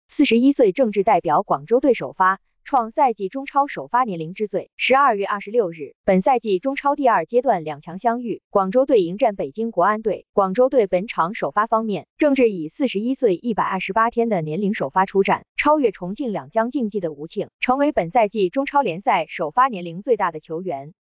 41岁正式代表广州队首发，创赛季中超首发年龄之最。12月26日，本赛季中超第二阶段两强相遇，广州队迎战北京国安队。广州队本场首发方面，郑智以41岁128天的年龄首发出战，超越重庆两江竞技的吴庆，成为本赛季中超联赛首发年龄最大的球员。